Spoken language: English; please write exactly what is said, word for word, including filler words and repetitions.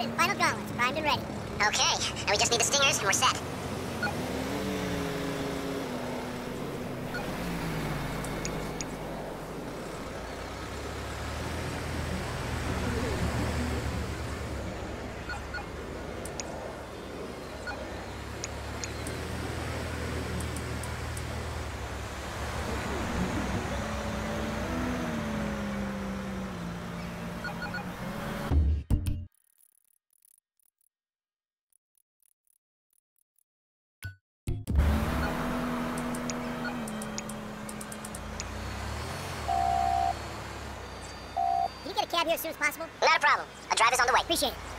and final gauntlets, primed and ready. Okay, and we just need the stingers and we're set. Can you get a cab here as soon as possible? Not a problem. A drive is on the way. Appreciate it.